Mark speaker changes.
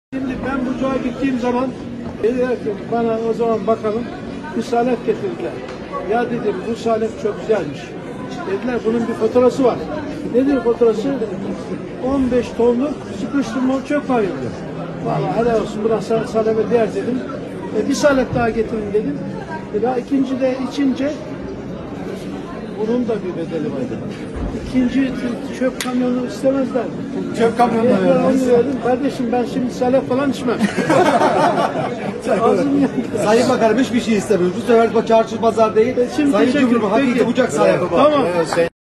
Speaker 1: Şimdi ben bucağa gittiğim zaman dediler ki bana o zaman bakalım bir salep getirdiler. Ya dedim bu salep çok güzelmiş. Dediler bunun bir fotoğrafı var. Nedir fotoğrafı? 15 tonluk sıkıştırmalı çöp var dedi. Vallahi helal olsun buna salebe değer dedim. Bir salep daha getirin dedim. Daha ikinci de içince bunun da bir bedeli vardı. İkinci çöp kamyonu istemezler.
Speaker 2: Çöp kamyonu da
Speaker 1: verdim. Kardeşim ben şimdi salep falan içmem. Ağzım yandı.
Speaker 2: Sayın Bakanım hiçbir şey istemiyoruz. Bu sefer çarşı pazar değil.
Speaker 1: Şimdi
Speaker 2: Sayın Cumhurbaşkanı hakiki bucak sahibi var.
Speaker 1: Tamam.